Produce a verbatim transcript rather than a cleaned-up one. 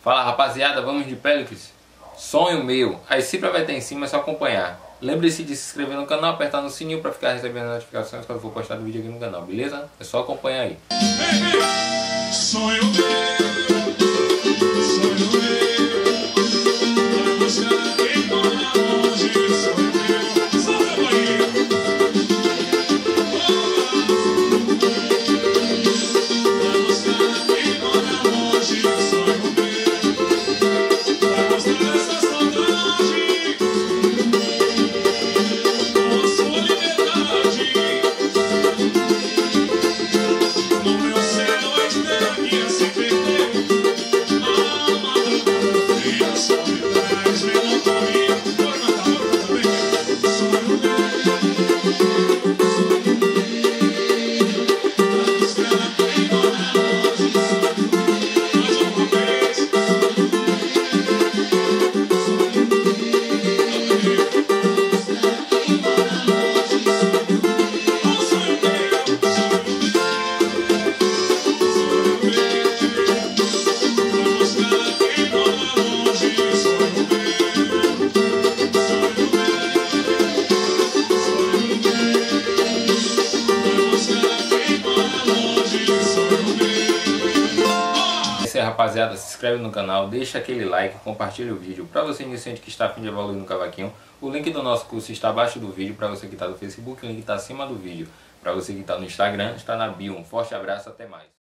Fala rapaziada, vamos de Pélicos? Sonho meu. Aí sempre vai ter em cima, é só acompanhar. Lembre-se de se inscrever no canal, apertar no sininho para ficar recebendo notificações quando for postar vídeo aqui no canal, beleza? É só acompanhar aí. Sonho meu, sonho meu, vai buscar quem mora longe. Sonho meu, solta a Bahia. Vai buscar quem mora longe. Sonho meu, vai mostrar essa saudade com a sua liberdade. No meu céu a estrela guia se perdeu. A madrugada fria só me traz melancolia. Bora cantar, bora também. Sonho meu, vai buscar quem mora longe. Mais uma vez. Oh, sonho meu, sonho meu. É isso aí, rapaziada, se inscreve no canal, deixa aquele like, compartilha o vídeo. Para você iniciante que está a fim de evoluir no cavaquinho, o link do nosso curso está abaixo do vídeo. Para você que está no Facebook, o link está acima do vídeo. Para você que está no Instagram, está na bio. Um forte abraço, até mais.